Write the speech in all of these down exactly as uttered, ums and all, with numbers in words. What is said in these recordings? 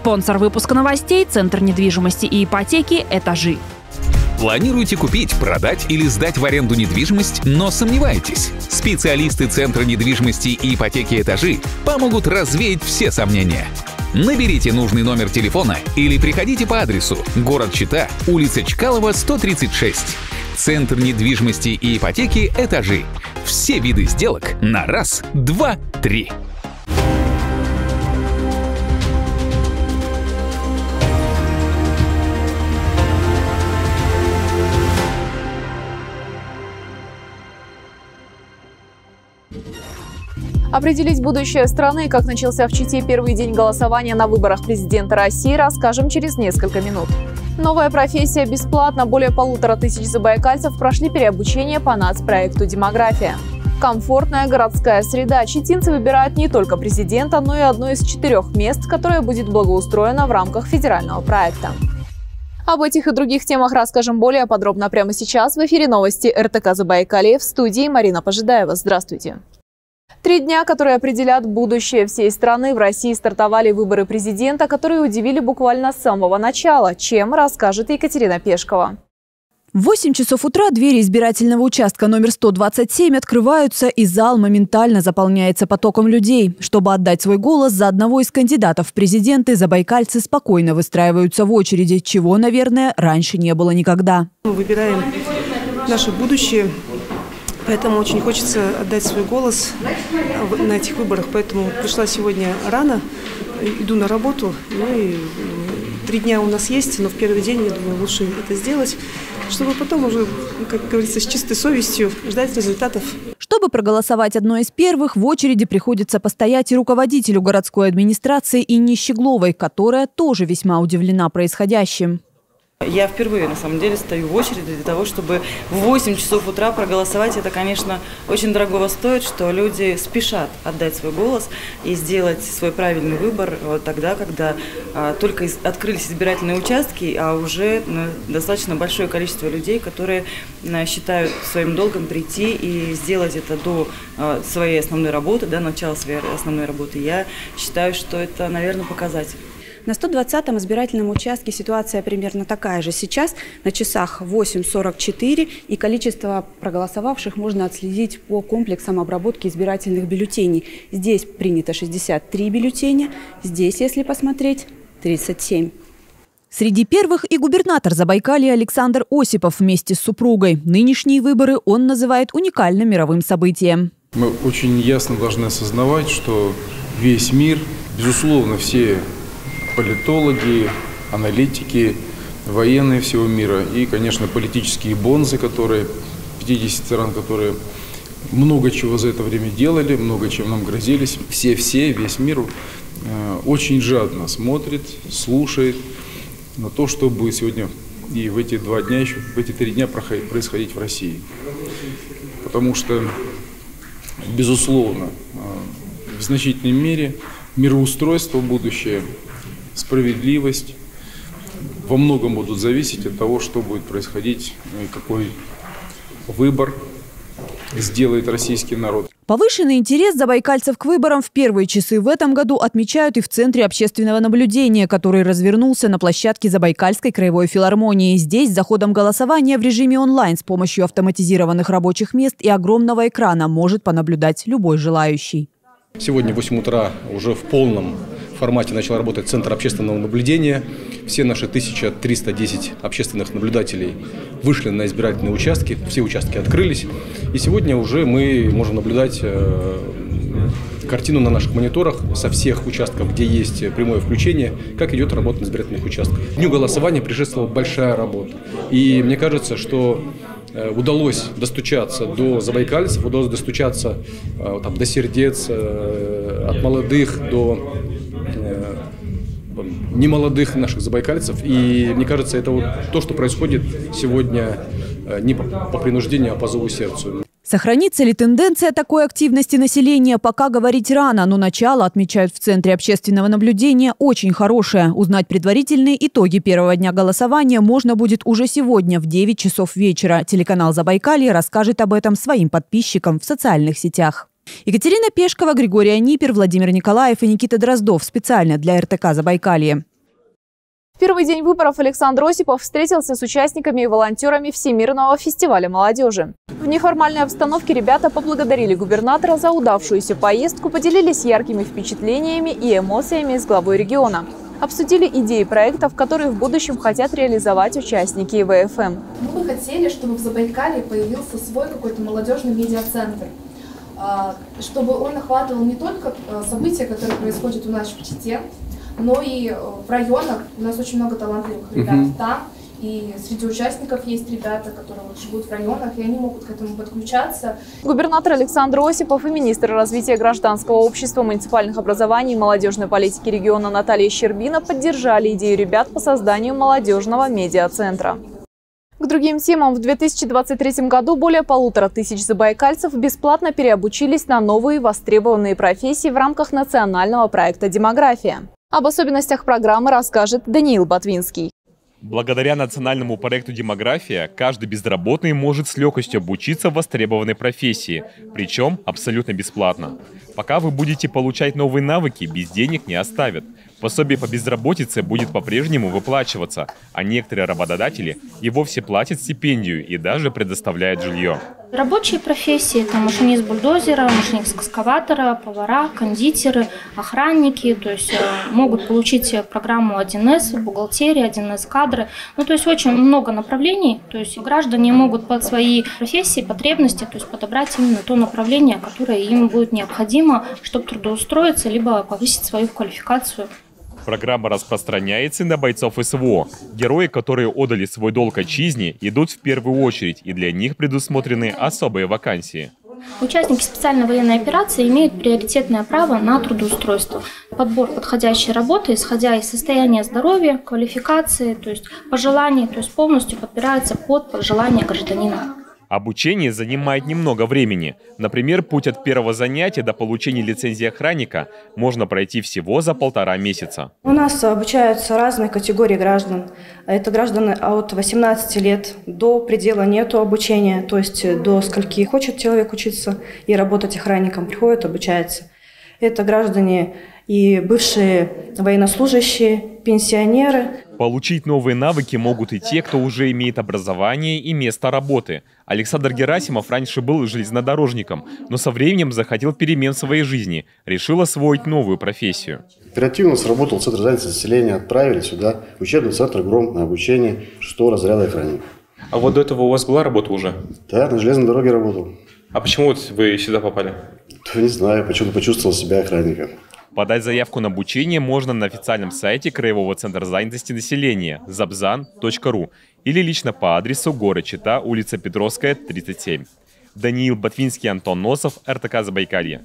Спонсор выпуска новостей – Центр недвижимости и ипотеки «Этажи». Планируете купить, продать или сдать в аренду недвижимость, но сомневаетесь? Специалисты Центра недвижимости и ипотеки «Этажи» помогут развеять все сомнения. Наберите нужный номер телефона или приходите по адресу: город Чита, улица Чкалова, сто тридцать шесть. Центр недвижимости и ипотеки «Этажи». Все виды сделок на раз, два, три. Определить будущее страны, как начался в Чите первый день голосования на выборах президента России, расскажем через несколько минут. Новая профессия бесплатно. Более полутора тысяч забайкальцев прошли переобучение по нацпроекту «Демография». Комфортная городская среда. Читинцы выбирают не только президента, но и одно из четырех мест, которое будет благоустроено в рамках федерального проекта. Об этих и других темах расскажем более подробно прямо сейчас. В эфире новости эр тэ ка Забайкалье, в студии Марина Пожидаева. Здравствуйте. Три дня, которые определят будущее всей страны. В России стартовали выборы президента, которые удивили буквально с самого начала. Чем, расскажет Екатерина Пешкова. В восемь часов утра двери избирательного участка номер сто двадцать семь открываются, и зал моментально заполняется потоком людей. Чтобы отдать свой голос за одного из кандидатов в президенты, забайкальцы спокойно выстраиваются в очереди, чего, наверное, раньше не было никогда. Мы выбираем наше будущее. Поэтому очень хочется отдать свой голос на этих выборах. Поэтому пришла сегодня рано, иду на работу. Ну и три дня у нас есть, но в первый день, я думаю, лучше это сделать, чтобы потом уже, как говорится, с чистой совестью ждать результатов. Чтобы проголосовать одной из первых, в очереди приходится постоять и руководителю городской администрации Инне Щегловой, которая тоже весьма удивлена происходящим. Я впервые, на самом деле, стою в очереди для того, чтобы в восемь часов утра проголосовать. Это, конечно, очень дорогого стоит, что люди спешат отдать свой голос и сделать свой правильный выбор вот тогда, когда а, только из, открылись избирательные участки, а уже ну, достаточно большое количество людей, которые а, считают своим долгом прийти и сделать это до а, своей основной работы, до начала своей основной работы. Я считаю, что это, наверное, показатель. На сто двадцатом избирательном участке ситуация примерно такая же. Сейчас на часах восемь сорок четыре, и количество проголосовавших можно отследить по комплексам обработки избирательных бюллетеней. Здесь принято шестьдесят три бюллетеня, здесь, если посмотреть, тридцать семь. Среди первых и губернатор Забайкалья Александр Осипов вместе с супругой. Нынешние выборы он называет уникальным мировым событием. Мы очень ясно должны осознавать, что весь мир, безусловно, все политологи, аналитики, военные всего мира и, конечно, политические бонзы, которые, пятьдесят стран, которые много чего за это время делали, много чем нам грозились. Все-все, весь мир э, очень жадно смотрит, слушает на то, что будет сегодня и в эти два дня, еще в эти три дня происходить в России. Потому что, безусловно, э, в значительной мере мироустройство будущее, справедливость во многом будут зависеть от того, что будет происходить, и какой выбор сделает российский народ. Повышенный интерес забайкальцев к выборам в первые часы в этом году отмечают и в Центре общественного наблюдения, который развернулся на площадке Забайкальской краевой филармонии. Здесь за ходом голосования в режиме онлайн с помощью автоматизированных рабочих мест и огромного экрана может понаблюдать любой желающий. Сегодня в восемь утра уже в полном формате начал работать Центр общественного наблюдения. Все наши тысяча триста десять общественных наблюдателей вышли на избирательные участки, все участки открылись. И сегодня уже мы можем наблюдать э, картину на наших мониторах со всех участков, где есть прямое включение, как идет работа на избирательных участках. Дню голосования предшествовала большая работа. И мне кажется, что удалось достучаться до забайкальцев, удалось достучаться там, до сердец, от молодых до э, немолодых наших забайкальцев. И мне кажется, это вот то, что происходит сегодня не по, по принуждению, а по зову сердцу. Сохранится ли тенденция такой активности населения, пока говорить рано, но начало, отмечают в Центре общественного наблюдения, очень хорошее. Узнать предварительные итоги первого дня голосования можно будет уже сегодня в девять часов вечера. Телеканал «Забайкалье» расскажет об этом своим подписчикам в социальных сетях. Екатерина Пешкова, Григорий Анипер, Владимир Николаев и Никита Дроздов. Специально для эр тэ ка «Забайкалье». В первый день выборов Александр Осипов встретился с участниками и волонтерами Всемирного фестиваля молодежи. В неформальной обстановке ребята поблагодарили губернатора за удавшуюся поездку, поделились яркими впечатлениями и эмоциями с главой региона. Обсудили идеи проектов, которые в будущем хотят реализовать участники И В Ф М. Мы бы хотели, чтобы в Забайкалье появился свой какой-то молодежный медиацентр, чтобы он охватывал не только события, которые происходят у нас в Чите, но и в районах. У нас очень много талантливых ребят uh-huh. там, и среди участников есть ребята, которые вот живут в районах, и они могут к этому подключаться. Губернатор Александр Осипов и министр развития гражданского общества, муниципальных образований и молодежной политики региона Наталья Щербина поддержали идею ребят по созданию молодежного медиацентра. К другим темам. В две тысячи двадцать третьем году более полутора тысяч забайкальцев бесплатно переобучились на новые востребованные профессии в рамках национального проекта «Демография». Об особенностях программы расскажет Даниил Ботвинский. Благодаря национальному проекту «Демография» каждый безработный может с легкостью обучиться в востребованной профессии, причем абсолютно бесплатно. Пока вы будете получать новые навыки, без денег не оставят. Пособие по безработице будет по-прежнему выплачиваться, а некоторые работодатели и вовсе платят стипендию и даже предоставляют жилье. Рабочие профессии – это машинист бульдозера, машинист экскаватора, повара, кондитеры, охранники. То есть могут получить программу один эс, бухгалтерия, один эс кадры. Ну, то есть очень много направлений. То есть граждане могут под свои профессии, потребности, то есть подобрать именно то направление, которое им будет необходимо, чтобы трудоустроиться, либо повысить свою квалификацию. Программа распространяется на бойцов С В О. Герои, которые отдали свой долг отчизне, идут в первую очередь, и для них предусмотрены особые вакансии. Участники специальной военной операции имеют приоритетное право на трудоустройство. Подбор подходящей работы, исходя из состояния здоровья, квалификации, то есть пожеланий, то есть полностью подбирается под пожелания гражданина. Обучение занимает немного времени. Например, путь от первого занятия до получения лицензии охранника можно пройти всего за полтора месяца. У нас обучаются разные категории граждан. Это граждане от восемнадцати лет до предела нету обучения, то есть до скольки хочет человек учиться и работать охранником, приходит, обучается. Это граждане и бывшие военнослужащие, пенсионеры. Получить новые навыки могут и те, кто уже имеет образование и место работы. Александр Герасимов раньше был железнодорожником, но со временем захотел перемен в своей жизни, решил освоить новую профессию. Оперативно сработал Центр занятости населения, отправили сюда, в учебный центр ГРОМ на обучение шестого разряда охранника. А вот до этого у вас была работа уже? Да, на железной дороге работал. А почему вот вы сюда попали? Не знаю, почему-то почувствовал себя охранником. Подать заявку на обучение можно на официальном сайте Краевого центра занятости населения забзан точка ру или лично по адресу город Чита, улица Петровская, тридцать семь. Даниил Ботвинский, Антон Носов, Эр Тэ Ка Забайкалье.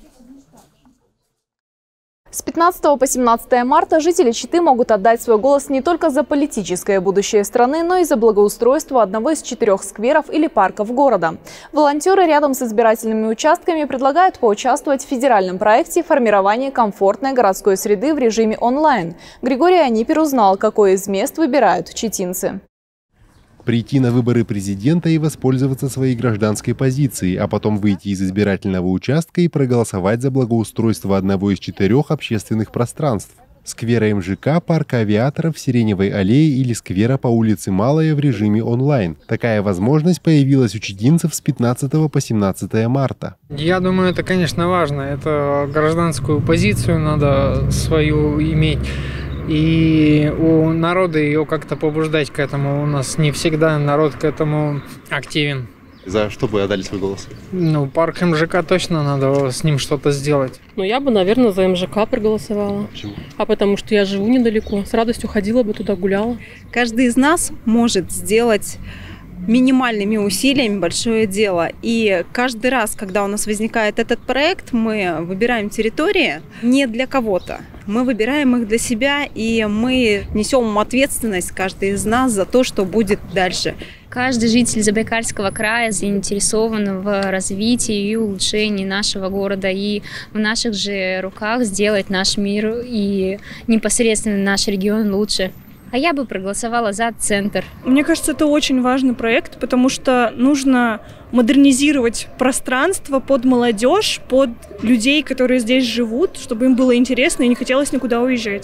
С пятнадцатого по семнадцатое марта жители Читы могут отдать свой голос не только за политическое будущее страны, но и за благоустройство одного из четырех скверов или парков города. Волонтеры рядом с избирательными участками предлагают поучаствовать в федеральном проекте формирования комфортной городской среды в режиме онлайн. Григорий Анипер узнал, какое из мест выбирают читинцы. Прийти на выборы президента и воспользоваться своей гражданской позицией, а потом выйти из избирательного участка и проголосовать за благоустройство одного из четырех общественных пространств – сквера Эм Жэ Ка, парка авиаторов, Сиреневой аллеи или сквера по улице Малая в режиме онлайн. Такая возможность появилась у читинцев с пятнадцатого по семнадцатое марта. Я думаю, это, конечно, важно. Это гражданскую позицию надо свою иметь. И у народа ее как-то побуждать к этому. У нас не всегда народ к этому активен. За что бы отдали свой голос? Ну, парк Эм Жэ Ка точно надо с ним что-то сделать. Ну, я бы, наверное, за Эм Жэ Ка проголосовала. Почему? А потому что я живу недалеко. С радостью ходила бы туда, гуляла. Каждый из нас может сделать минимальными усилиями большое дело. И каждый раз, когда у нас возникает этот проект, мы выбираем территории не для кого-то. Мы выбираем их для себя, и мы несем ответственность, каждый из нас, за то, что будет дальше. Каждый житель Забайкальского края заинтересован в развитии и улучшении нашего города. И в наших же руках сделать наш мир и непосредственно наш регион лучше. А я бы проголосовала за центр. Мне кажется, это очень важный проект, потому что нужно модернизировать пространство под молодежь, под людей, которые здесь живут, чтобы им было интересно и не хотелось никуда уезжать.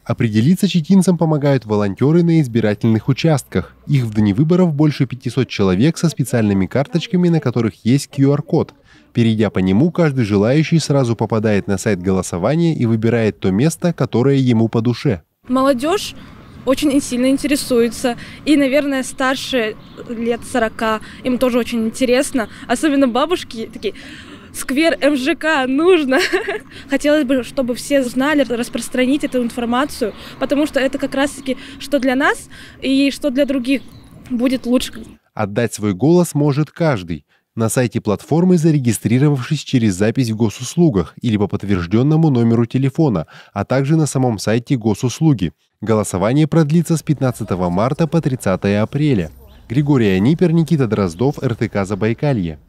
Определиться читинцам помогают волонтеры на избирательных участках. Их в дни выборов больше пятисот человек со специальными карточками, на которых есть ку ар код. Перейдя по нему, каждый желающий сразу попадает на сайт голосования и выбирает то место, которое ему по душе. Молодежь очень сильно интересуется. И, наверное, старше лет сорока. Им тоже очень интересно. Особенно бабушки такие: сквер эм жэ ка нужно. Хотелось бы, чтобы все знали, распространить эту информацию, потому что это как раз-таки что для нас и что для других будет лучше. Отдать свой голос может каждый. На сайте платформы, зарегистрировавшись через запись в госуслугах или по подтвержденному номеру телефона, а также на самом сайте госуслуги. Голосование продлится с пятнадцатого марта по тридцатое апреля. Григорий Анипер, Никита Дроздов, эр тэ ка Забайкалье.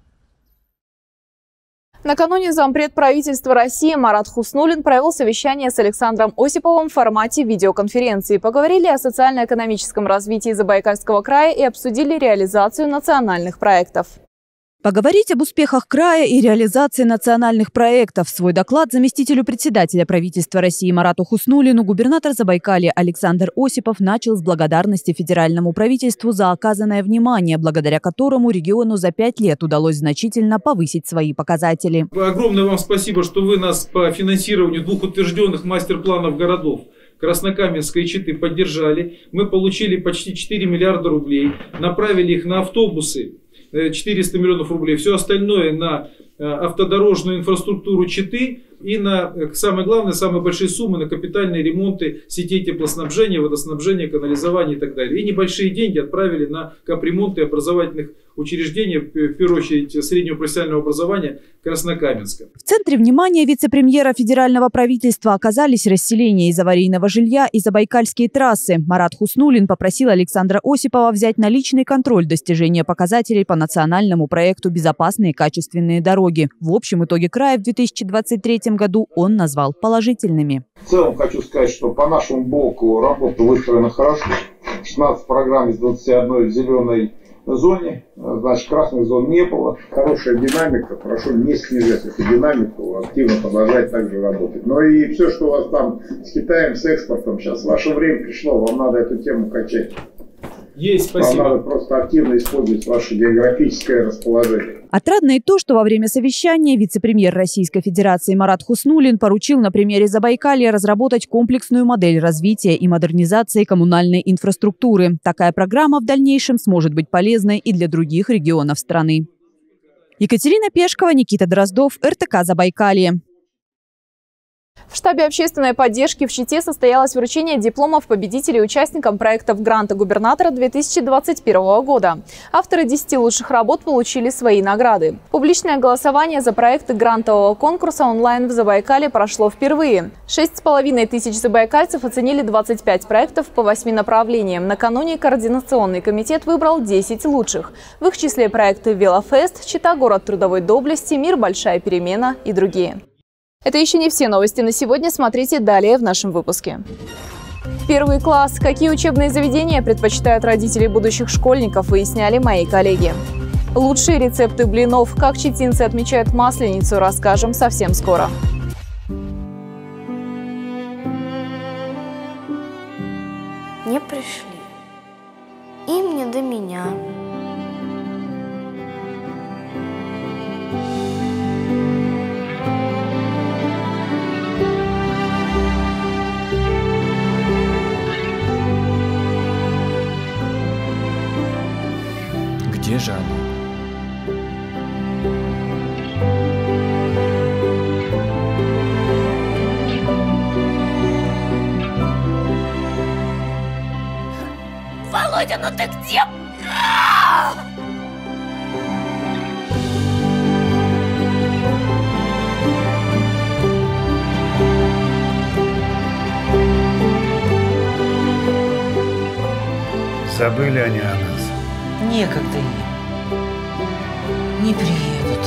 Накануне зампред правительства России Марат Хуснуллин провел совещание с Александром Осиповым в формате видеоконференции. Поговорили о социально-экономическом развитии Забайкальского края и обсудили реализацию национальных проектов. Поговорить об успехах края и реализации национальных проектов. Свой доклад заместителю председателя правительства России Марату Хуснуллину губернатор Забайкалья Александр Осипов начал с благодарности федеральному правительству за оказанное внимание, благодаря которому региону за пять лет удалось значительно повысить свои показатели. Огромное вам спасибо, что вы нас по финансированию двух утвержденных мастер-планов городов Краснокаменска и Читы поддержали. Мы получили почти четыре миллиарда рублей, направили их на автобусы. четыреста миллионов рублей, все остальное на автодорожную инфраструктуру Читы и на, самое главное, самые большие суммы на капитальные ремонты сетей теплоснабжения, водоснабжения, канализования и так далее. И небольшие деньги отправили на капремонты образовательных учреждений, в первую очередь среднего профессионального образования Краснокаменска. В центре внимания вице-премьера федерального правительства оказались расселение из аварийного жилья и забайкальские трассы. Марат Хуснуллин попросил Александра Осипова взять на личный контроль достижения показателей по национальному проекту «Безопасные и качественные дороги». В общем итоге края в две тысячи двадцать третьем году он назвал положительными. В целом хочу сказать, что по нашему блоку работа выстроена хорошо. шестнадцать программ из двадцати одной в зеленой зоне, значит, красных зон не было. Хорошая динамика, хорошо не снижать эту динамику, активно продолжать также работать. Но и все, что у вас там с Китаем, с экспортом сейчас, ваше время пришло, вам надо эту тему качать. Есть, спасибо. Вам надо просто активно использовать ваше географическое расположение. Отрадно и то, что во время совещания вице-премьер Российской Федерации Марат Хуснуллин поручил на примере Забайкалья разработать комплексную модель развития и модернизации коммунальной инфраструктуры. Такая программа в дальнейшем сможет быть полезной и для других регионов страны. Екатерина Пешкова, Никита Дроздов, эр тэ ка Забайкалье. В штабе общественной поддержки в Чите состоялось вручение дипломов победителей участникам проектов гранта губернатора две тысячи двадцать первого года. Авторы десяти лучших работ получили свои награды. Публичное голосование за проекты грантового конкурса онлайн в Забайкалье прошло впервые. Шесть с половиной тысяч забайкальцев оценили двадцать пять проектов по восьми направлениям. Накануне Координационный комитет выбрал десять лучших. В их числе проекты «Велофест», «Чита. Город трудовой доблести», «Мир. Большая перемена» и другие. Это еще не все новости на сегодня. Смотрите далее в нашем выпуске. Первый класс. Какие учебные заведения предпочитают родители будущих школьников, выясняли мои коллеги. Лучшие рецепты блинов. Как читинцы отмечают Масленицу, расскажем совсем скоро. Не пришли. Им не до меня. Где же она? Володя, ну ты где? Забыли они о нас. Некогда им. Не приедут.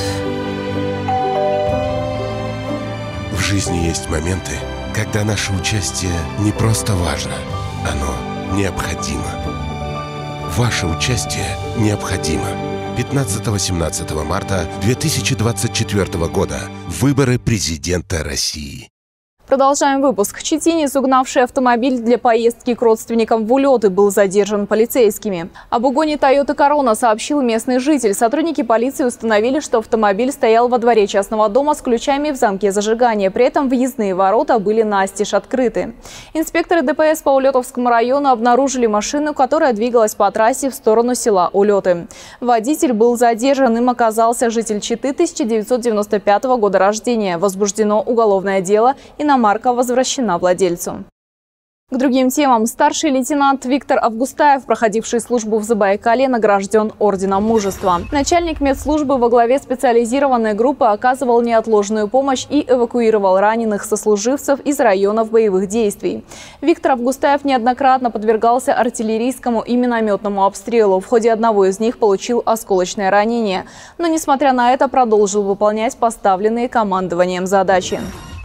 В жизни есть моменты, когда наше участие не просто важно, оно необходимо. Ваше участие необходимо. пятнадцатого-семнадцатого марта две тысячи двадцать четвёртого года. Выборы президента России. Продолжаем выпуск. Читинец, угнавший автомобиль для поездки к родственникам в Улеты, был задержан полицейскими. Об угоне Toyota Corona сообщил местный житель. Сотрудники полиции установили, что автомобиль стоял во дворе частного дома с ключами в замке зажигания. При этом въездные ворота были настежь открыты. Инспекторы ДПС по Улетовскому району обнаружили машину, которая двигалась по трассе в сторону села Улеты. Водитель был задержан, им оказался житель Читы тысяча девятьсот девяносто пятого года рождения. Возбуждено уголовное дело и на Марка возвращена владельцу. К другим темам. Старший лейтенант Виктор Августаев, проходивший службу в Забайкалье, награжден Орденом Мужества. Начальник медслужбы во главе специализированной группы оказывал неотложную помощь и эвакуировал раненых сослуживцев из районов боевых действий. Виктор Августаев неоднократно подвергался артиллерийскому и минометному обстрелу. В ходе одного из них получил осколочное ранение. Но, несмотря на это, продолжил выполнять поставленные командованием задачи.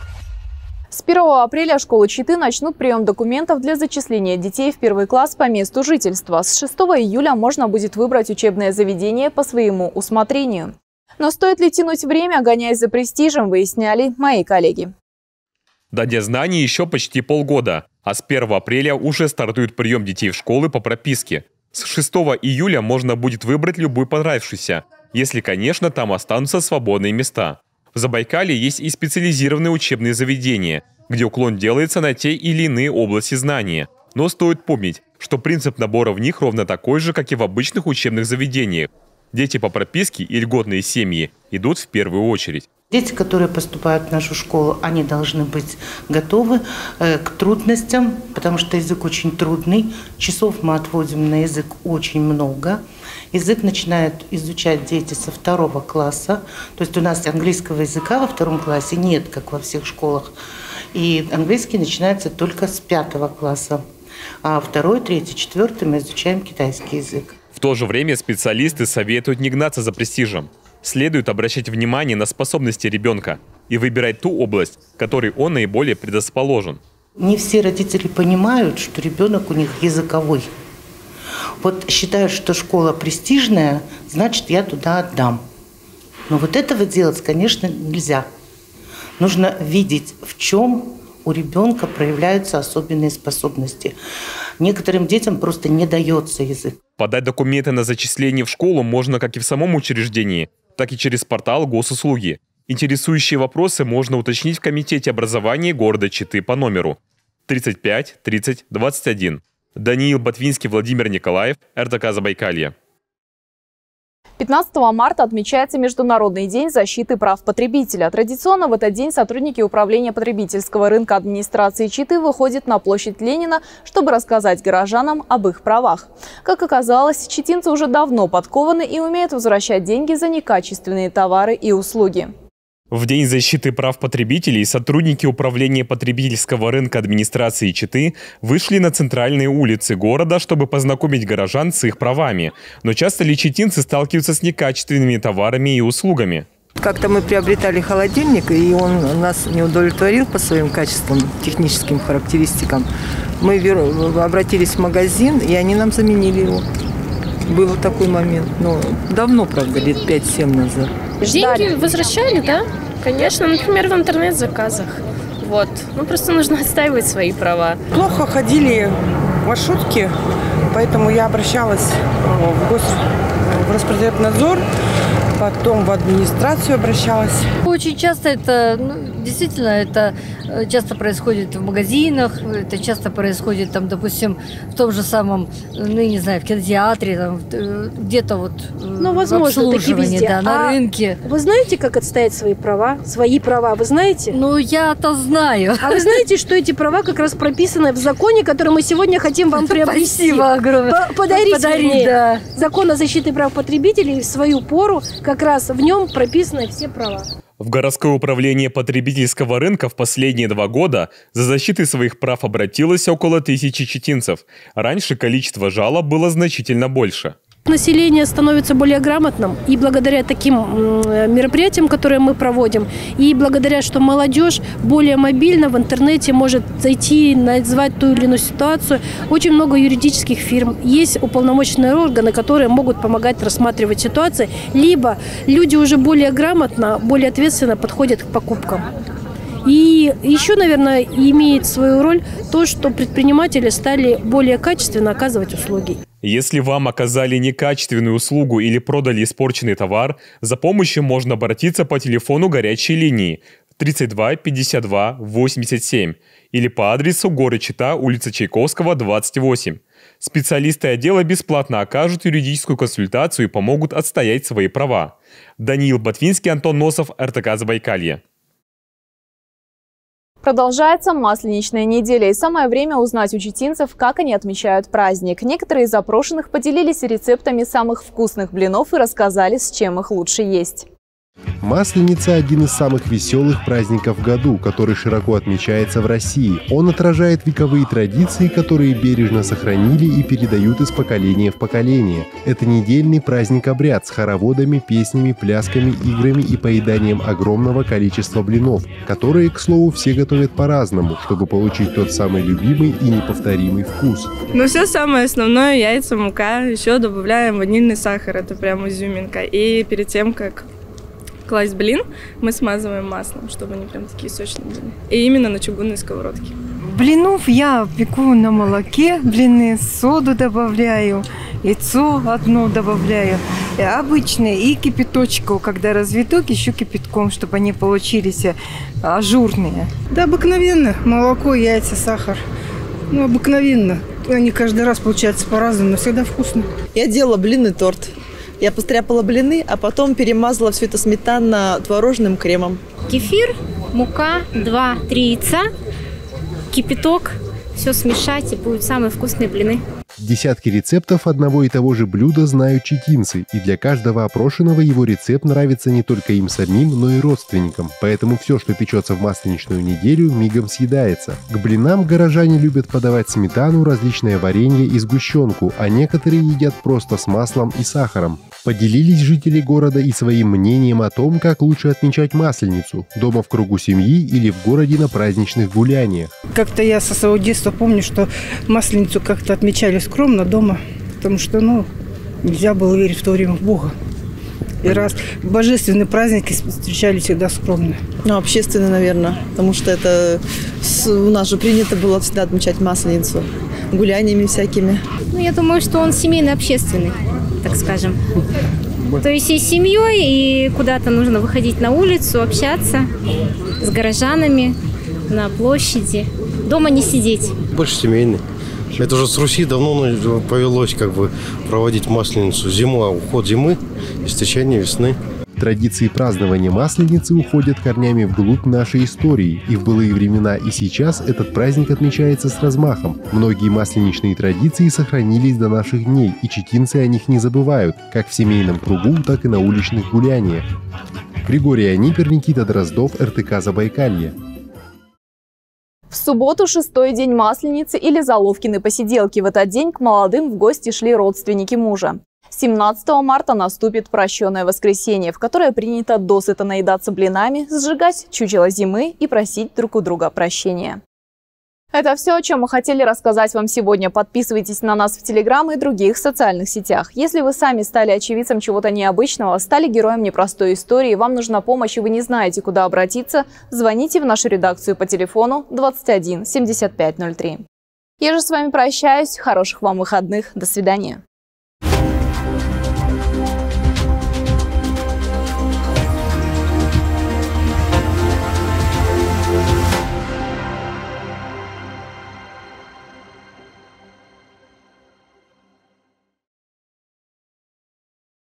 С первого апреля школы Читы начнут прием документов для зачисления детей в первый класс по месту жительства. С шестого июля можно будет выбрать учебное заведение по своему усмотрению. Но стоит ли тянуть время, гоняясь за престижем, выясняли мои коллеги. До Дня знаний еще почти полгода, а с первого апреля уже стартует прием детей в школы по прописке. С шестого июля можно будет выбрать любой понравившийся, если, конечно, там останутся свободные места. В Забайкалье есть и специализированные учебные заведения, где уклон делается на те или иные области знания. Но стоит помнить, что принцип набора в них ровно такой же, как и в обычных учебных заведениях. Дети по прописке и льготные семьи идут в первую очередь. Дети, которые поступают в нашу школу, они должны быть готовы э, к трудностям, потому что язык очень трудный. Часов мы отводим на язык очень много. Язык начинают изучать дети со второго класса. То есть у нас английского языка во втором классе нет, как во всех школах. И английский начинается только с пятого класса. А второй, третий, четвертый мы изучаем китайский язык. В то же время специалисты советуют не гнаться за престижем. Следует обращать внимание на способности ребенка и выбирать ту область, которой он наиболее предрасположен. Не все родители понимают, что ребенок у них языковой. Вот считают, что школа престижная, значит, я туда отдам. Но вот этого делать, конечно, нельзя. Нужно видеть, в чем у ребенка проявляются особенные способности. Некоторым детям просто не дается язык. Подать документы на зачисление в школу можно как и в самом учреждении, так и через портал Госуслуги. Интересующие вопросы можно уточнить в Комитете образования города Читы по номеру тридцать пять тридцать двадцать один. Даниил Ботвинский, Владимир Николаев, эр тэ ка Забайкалье. пятнадцатого марта отмечается Международный день защиты прав потребителя. Традиционно в этот день сотрудники управления потребительского рынка администрации Читы выходят на площадь Ленина, чтобы рассказать горожанам об их правах. Как оказалось, читинцы уже давно подкованы и умеют возвращать деньги за некачественные товары и услуги. В День защиты прав потребителей сотрудники управления потребительского рынка администрации Читы вышли на центральные улицы города, чтобы познакомить горожан с их правами. Но часто ли читинцы сталкиваются с некачественными товарами и услугами? Как-то мы приобретали холодильник, и он нас не удовлетворил по своим качествам, техническим характеристикам. Мы обратились в магазин, и они нам заменили его. Был такой момент, но давно, правда, лет пять-семь назад. Деньги возвращали, да? Конечно, например, в интернет-заказах. Вот. Ну, просто нужно отстаивать свои права. Плохо ходили маршрутки, поэтому я обращалась в, гос... в Роспотребнадзор, потом в администрацию обращалась. Очень часто это, ну, действительно, это часто происходит в магазинах, это часто происходит, там, допустим, в том же самом, ну, не знаю, в кинотеатре, там, где-то вот ну, возможно, таки везде. Да, на а рынке. Вы знаете, как отстоять свои права? Свои права, вы знаете? Ну, я-то знаю. А вы знаете, что эти права как раз прописаны в законе, который мы сегодня хотим вам приобрести? Спасибо огромное. Подарить, Подарить, да. Закон о защите прав потребителей в свою пору, как раз в нем прописаны все права. В городское управление потребительского рынка в последние два года за защитой своих прав обратилось около тысячи читинцев. Раньше количество жалоб было значительно больше. Население становится более грамотным, и благодаря таким мероприятиям, которые мы проводим, и благодаря, что молодежь более мобильно в интернете может зайти, назвать ту или иную ситуацию, очень много юридических фирм, есть уполномоченные органы, которые могут помогать рассматривать ситуации, либо люди уже более грамотно, более ответственно подходят к покупкам. И еще, наверное, имеет свою роль то, что предприниматели стали более качественно оказывать услуги. Если вам оказали некачественную услугу или продали испорченный товар, за помощью можно обратиться по телефону горячей линии тридцать два пятьдесят два восемьдесят семь или по адресу город Чита, улица Чайковского, двадцать восемь. Специалисты отдела бесплатно окажут юридическую консультацию и помогут отстоять свои права. Даниил Ботвинский, Антон Носов, эр тэ ка Забайкалье. Продолжается масленичная неделя, и самое время узнать у читинцев, как они отмечают праздник. Некоторые из запрошенных поделились рецептами самых вкусных блинов и рассказали, с чем их лучше есть. Масленица – один из самых веселых праздников в году, который широко отмечается в России. Он отражает вековые традиции, которые бережно сохранили и передают из поколения в поколение. Это недельный праздник-обряд с хороводами, песнями, плясками, играми и поеданием огромного количества блинов, которые, к слову, все готовят по-разному, чтобы получить тот самый любимый и неповторимый вкус. Ну, все самое основное – яйца, мука. Еще добавляем ванильный сахар, это прям изюминка. И перед тем, как класть блин, мы смазываем маслом, чтобы они прям такие сочные были. И именно на чугунной сковородке. Блинов я пеку на молоке, блины, соду добавляю, яйцо одно добавляю. И обычные, и кипяточку, когда разведок, еще кипятком, чтобы они получились ажурные. Да, обыкновенно. Молоко, яйца, сахар. Ну, обыкновенно. Они каждый раз получаются по-разному, но всегда вкусно. Я делала блинный торт. Я постряпала блины, а потом перемазала все это сметанно-творожным кремом. Кефир, мука, два-три яйца, кипяток. Все смешать, и будут самые вкусные блины. Десятки рецептов одного и того же блюда знают читинцы, и для каждого опрошенного его рецепт нравится не только им самим, но и родственникам. Поэтому все, что печется в масленичную неделю, мигом съедается. К блинам горожане любят подавать сметану, различное варенье и сгущенку, а некоторые едят просто с маслом и сахаром. Поделились жители города и своим мнением о том, как лучше отмечать Масленицу – дома в кругу семьи или в городе на праздничных гуляниях. Как-то я со своего детства помню, что Масленицу как-то отмечали скромно дома, потому что, ну, нельзя было верить в то время в Бога. И раз божественные праздники встречали всегда скромно. Ну, общественный, наверное, потому что это у нас же принято было всегда отмечать Масленицу гуляниями всякими. Ну, я думаю, что он семейно-общественный, так скажем. То есть и с семьей, и куда-то нужно выходить на улицу, общаться с горожанами на площади. Дома не сидеть. Больше семейный. Это уже с Руси давно повелось как бы проводить Масленицу. Зима, уход зимы и встречание весны. Традиции празднования Масленицы уходят корнями вглубь нашей истории, и в былые времена и сейчас этот праздник отмечается с размахом. Многие масленичные традиции сохранились до наших дней, и читинцы о них не забывают, как в семейном кругу, так и на уличных гуляниях. Григорий Анипер, Никита Дроздов, эр тэ ка Забайкалье. В субботу шестой день Масленицы или Заловкины посиделки. В этот день к молодым в гости шли родственники мужа. семнадцатого марта наступит прощенное воскресенье, в которое принято досыта наедаться блинами, сжигать чучело зимы и просить друг у друга прощения. Это все, о чем мы хотели рассказать вам сегодня. Подписывайтесь на нас в Телеграм и других социальных сетях. Если вы сами стали очевидцем чего-то необычного, стали героем непростой истории, вам нужна помощь и вы не знаете, куда обратиться, звоните в нашу редакцию по телефону двадцать один семьдесят пять ноль три. Я же с вами прощаюсь. Хороших вам выходных. До свидания.